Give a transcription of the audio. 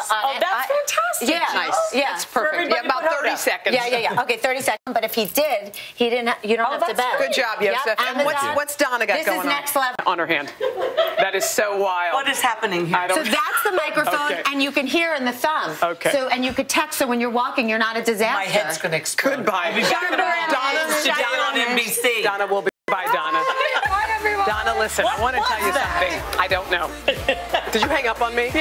Oh, that's fantastic. Yeah, nice. Yeah, that's perfect. Yeah, about 30 seconds. Yeah. Okay, 30 seconds. But if he did, he didn't. You don't have to bet. Good job, Yosef. Yep. And what's Donna got going on? This is next level. On her hand. That is so wild. What is happening here? So that's the microphone, and you can hear in the thumb. Okay. So and you could text. So when you're walking, you're not a disaster. My head's going to explode. Goodbye. Donna on NBC. Donna will be. Bye, Donna. Bye, everyone. Donna, listen, I want to tell you something. I don't know. Did you hang up on me?